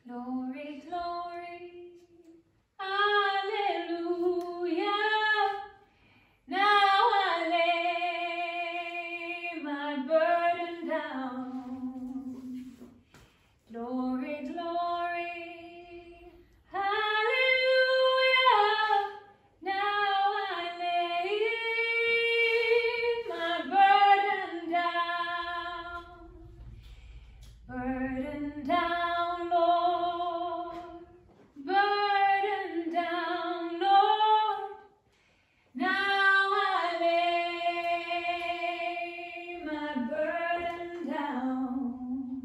Glory, glory, hallelujah. Now I lay my burden down. Glory, glory, hallelujah. Now I lay my burden down. Burden down, Lord. Burden down, Lord. Now I lay my burden down.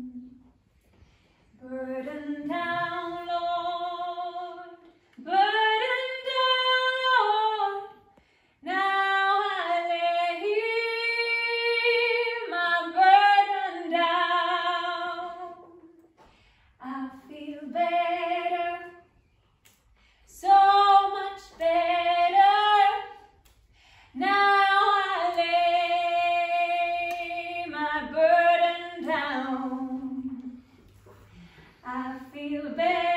Burden down, Lord. Burden down, Lord. Now I lay my burden down. I feel better, so much better. Now I lay my burden down. I feel better.